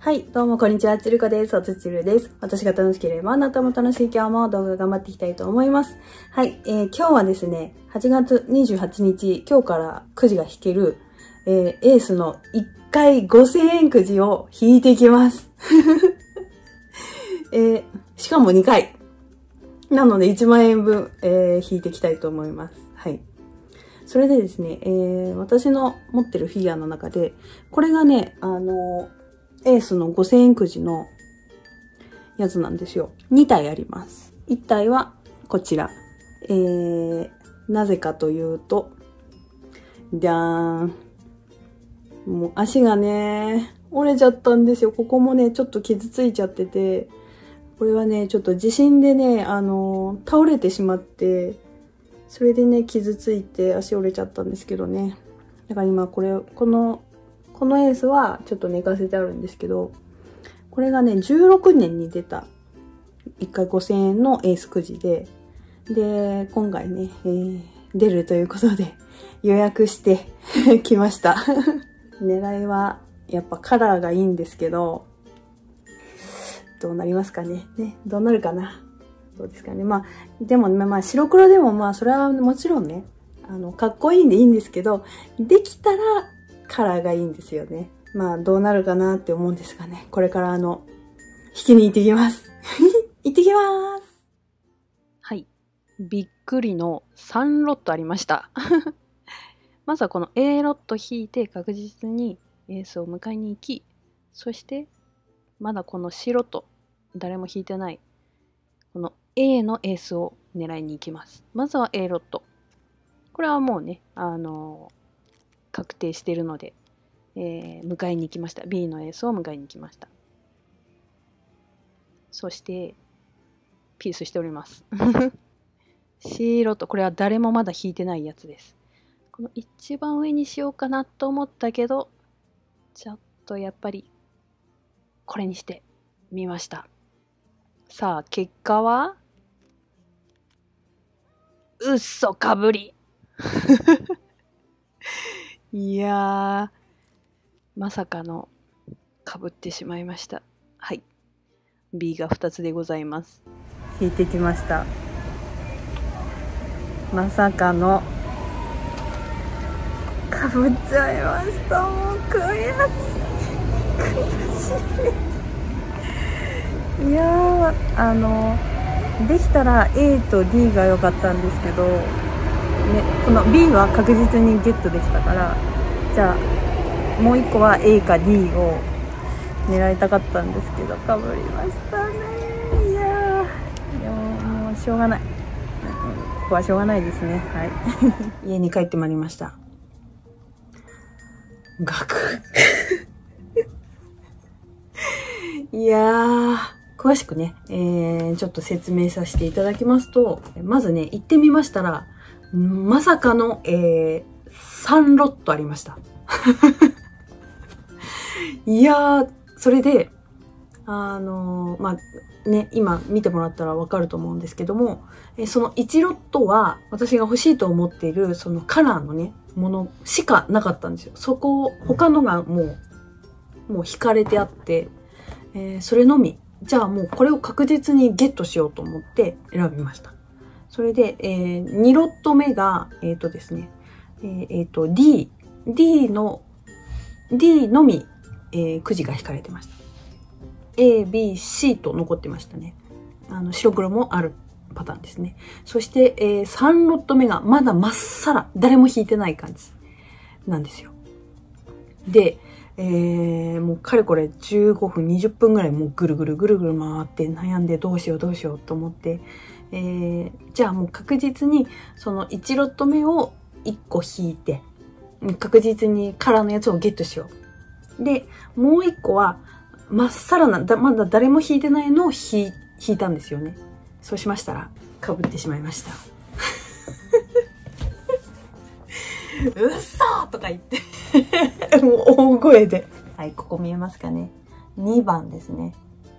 はい、どうもこんにちは、つるこです。おつつるです。私が楽しければあなたも楽しい今日も動画頑張っていきたいと思います。はい、今日はですね、8月28日、今日からくじが引ける、エースの1回5000円くじを引いていきます。しかも2回。なので1万円分、引いていきたいと思います。はい。それでですね、私の持ってるフィギュアの中で、これがね、エースの5000円くじのやつなんですよ。2体あります。1体はこちら。なぜかというと、じゃーん。もう足がね、折れちゃったんですよ。ここもね、ちょっと傷ついちゃってて、これはね、ちょっと地震でね、倒れてしまって、それでね、傷ついて足折れちゃったんですけどね。だから今このエースはちょっと寝かせてあるんですけど、これがね、16年に出た1回5000円のエースくじで、で、今回ね、出るということで予約してきました。狙いはやっぱカラーがいいんですけど、どうなりますかね。どうなるかな。どうですかね。まあ、でも、まあ、白黒でもまあ、それはもちろんね、かっこいいんでいいんですけど、できたらカラーがいいんですよね。まあ、どうなるかなって思うんですがね。これから引きに行ってきます。行ってきます。はい。びっくりの3ロットありました。まずはこの A ロット引いて確実にエースを迎えに行き、そして、まだこの白と誰も引いてない、この A のエースを狙いに行きます。まずは A ロット。これはもうね、確定しているので、迎えに行きました。B のエースを迎えに行きました。そして、ピースしております。C ロット。これは誰もまだ引いてないやつです。この一番上にしようかなと思ったけど、ちょっとやっぱり、これにしてみました。さあ、結果は嘘かぶり。いやー、まさかのかぶってしまいました。はい。B が2つでございます。引いてきました。まさかのかぶっちゃいました。もう悔しい。いやー、できたら A と D が良かったんですけど、ね、この B は確実にゲットできたから、じゃあもう1個は A か D を狙いたかったんですけど、かぶりましたね。いやー、でもしょうがない。ここはしょうがないですね。はい。家に帰ってまいりました。ガクいやー、詳しくね、ちょっと説明させていただきますと、まずね、行ってみましたら、まさかの、3ロットありました。いやー、それで、まあ、ね、今見てもらったらわかると思うんですけども、その1ロットは私が欲しいと思っているそのカラーのね、ものしかなかったんですよ。そこを、他のがもう引かれてあって、それのみ。じゃあもうこれを確実にゲットしようと思って選びました。それで、2ロット目が、ですね、D のみ、くじが引かれてました。A、B、C と残ってましたね。白黒もあるパターンですね。そして、3ロット目がまだまっさら、誰も引いてない感じなんですよ。で、もうかれこれ15分、20分ぐらいもうぐるぐる回って悩んでどうしようと思って、じゃあもう確実にその1ロット目を1個引いて、確実にカラーのやつをゲットしよう。で、もう1個はまっさらな、まだ誰も引いてないのを引いたんですよね。そうしましたら、被ってしまいました。うっそーとか言って。もう大声で。はい、ここ見えますかね。2番ですね。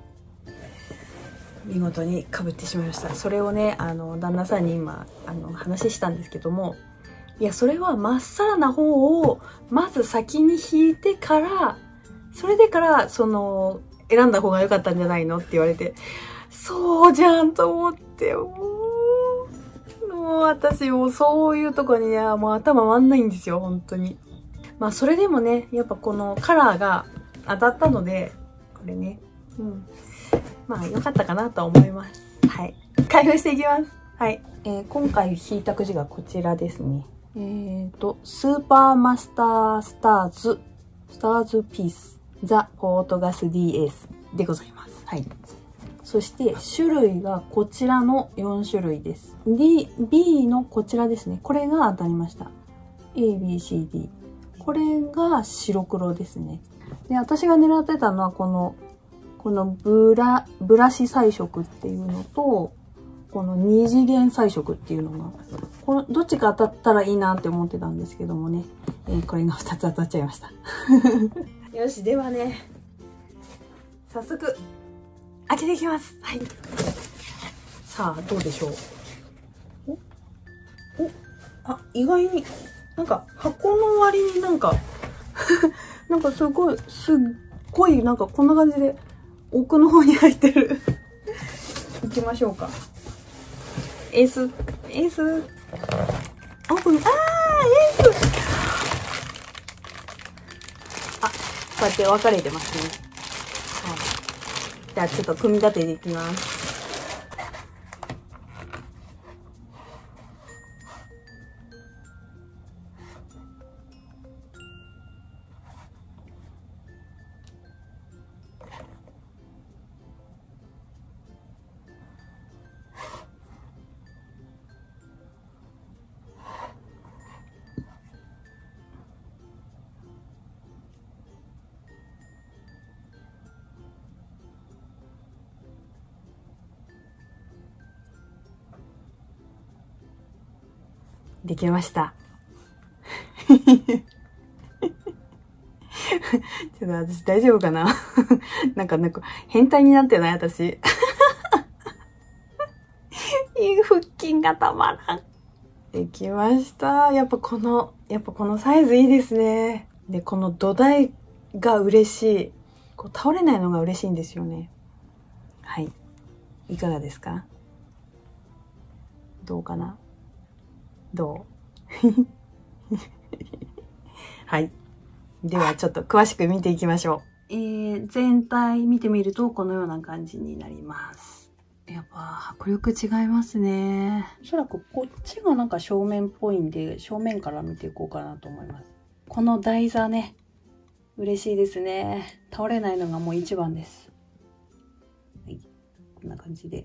見事に被ってしまいました。それをね、旦那さんに今、話したんですけども、いや、それはまっさらな方を、まず先に引いてから、 それでから、選んだ方が良かったんじゃないのって言われて、そうじゃんと思って、もう私もうそういうとこにね、もう頭回んないんですよ、本当に。まあそれでもね、やっぱこのカラーが当たったので、これね、まあ良かったかなと思います。はい。開封していきます。はい。今回引いたくじがこちらですね。スーパーマスタースターズピース、ザ・ポートガス DS でございます。はい。そして、種類がこちらの4種類です。B のこちらですね。これが当たりました。A、B、C、D。これが白黒ですね。で、私が狙ってたのはこのブラシ彩色っていうのと、この二次元彩色っていうのが、どっちか当たったらいいなって思ってたんですけどもね。これが2つ当たっちゃいました。よし、ではね、早速、開けていきます。はい。さあ、どうでしょう。意外に、なんか、箱の割になんか、なんかすっごい、なんかこんな感じで、奥の方に入ってる。行きましょうか。エース。オープン。エース。こうやって分かれてますね。はい。じゃあちょっと組み立てていきます。できました。ちょっと私大丈夫かななんか変態になってない私。腹筋がたまらん。できました。やっぱこのサイズいいですね。で、この土台が嬉しい。倒れないのが嬉しいんですよね。はい。いかがですか？どうかな？どうはい。ではちょっと詳しく見ていきましょう。全体見てみるとこのような感じになります。やっぱ迫力違いますね。おそらくこっちがなんか正面っぽいんで、正面から見ていこうかなと思います。この台座ね、嬉しいですね。倒れないのがもう一番です。はい。こんな感じで。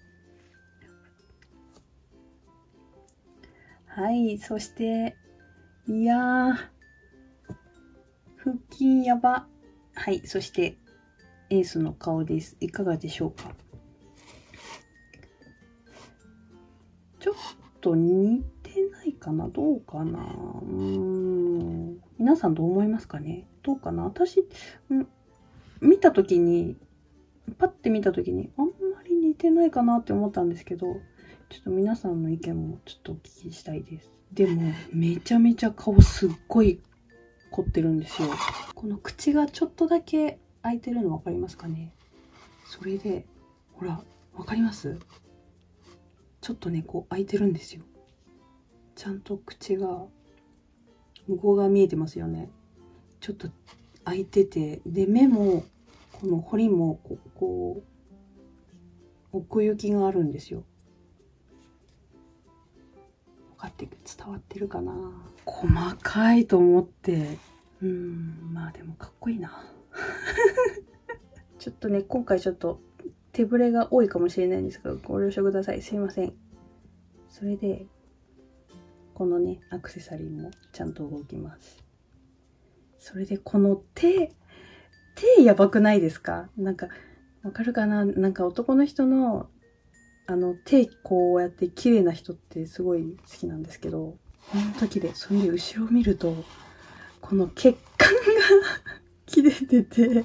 はい。そして、いやー。腹筋やば。はい。そして、エースの顔です。いかがでしょうか？ちょっと似てないかな？どうかな？皆さんどう思いますかね？どうかな？私、見たときに、パッて見たときに、あんまり似てないかなって思ったんですけど、ちょっと皆さんの意見もちょっとお聞きしたいです。でも、めちゃめちゃ顔すっごい凝ってるんですよ。この口がちょっとだけ開いてるの分かりますかね？それで、ほら、分かります？ちょっとね、開いてるんですよ。ちゃんと口が、向こう側見えてますよね。ちょっと開いてて、で、目も、この彫りも、奥行きがあるんですよ。伝わってるかな？細かいと思って。まあでもかっこいいな。ちょっとね、今回ちょっと手ぶれが多いかもしれないんですが、ご了承ください。すいません。それで、このね、アクセサリーもちゃんと動きます。それで、この手やばくないですか？なんか、わかるかな？なんか男の人の、手こうやって綺麗な人ってすごい好きなんですけど、ほんと綺麗。それで後ろ見ると、この血管が切れてて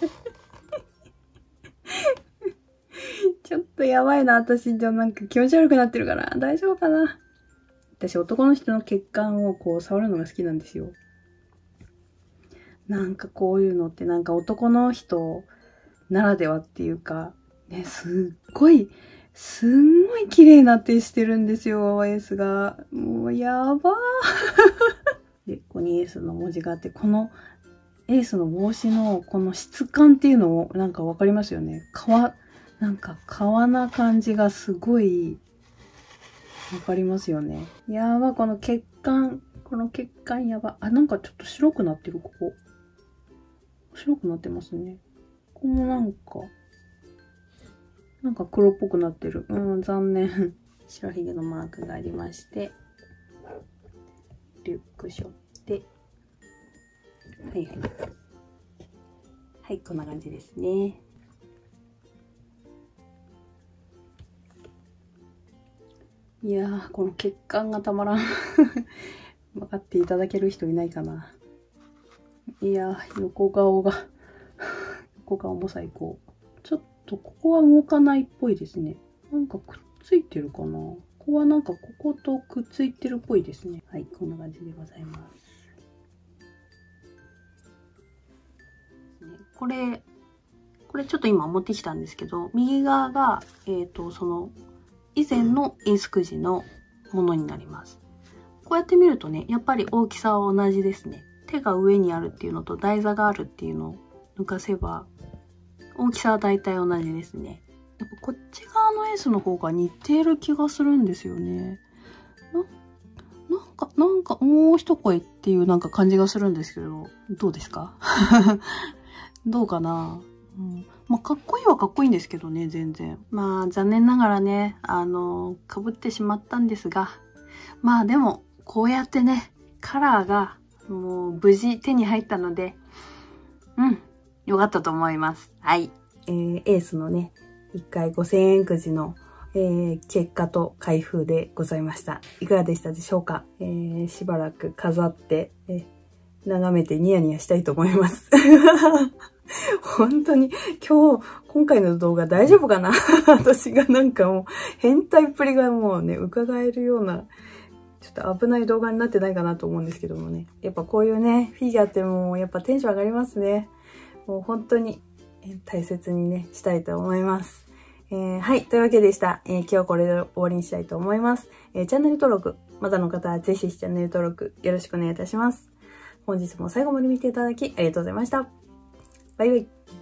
ちょっとやばいな、私。じゃあなんか気持ち悪くなってるかな？大丈夫かな？私男の人の血管を触るのが好きなんですよ。 なんかこういうのってなんか男の人ならではっていうか、ね、すっごい綺麗な手してるんですよ、エースが。もうやばー。で、ここにエースの文字があって、このエースの帽子のこの質感っていうのもなんかわかりますよね。なんか革な感じがすごいわかりますよね。やば、この血管やば。あ、なんかちょっと白くなってる、ここ。白くなってますね。ここもなんか黒っぽくなってる。残念。白ひげのマークがありまして、リュック背負って、はいはい。はい、こんな感じですね。いやー、この血管がたまらん。分かっていただける人いないかな。いやー、横顔も最高。ちょっとここは動かないっぽいですね。なんかくっついてるかな。ここはなんかこことくっついてるっぽいですね。はい、こんな感じでございます。これちょっと今持ってきたんですけど、右側が、その、以前のエースくじのものになります。こうやって見るとね、やっぱり大きさは同じですね。手が上にあるっていうのと台座があるっていうのを抜かせば、大きさは大体同じですね。やっぱこっち側のエースの方が似ている気がするんですよね。なんかもう一声っていうなんか感じがするんですけど、どうですか？どうかな？まあ、かっこいいはかっこいいんですけどね、全然。まあ、残念ながらね、被ってしまったんですが、まあでも、こうやってね、カラーがもう無事手に入ったので、よかったと思います。はい。エースのね、1回5000円くじの、結果と開封でございました。いかがでしたでしょうか？しばらく飾って、眺めてニヤニヤしたいと思います。本当に今回の動画大丈夫かな？私がなんかもう変態っぷりがもうね、伺えるような、ちょっと危ない動画になってないかなと思うんですけどもね。やっぱこういうね、フィギュアってもうやっぱテンション上がりますね。もう本当に大切にね、したいと思います。はい、というわけでした。今日これで終わりにしたいと思います。チャンネル登録、まだの方はぜひチャンネル登録よろしくお願いいたします。本日も最後まで見ていただきありがとうございました。バイバイ。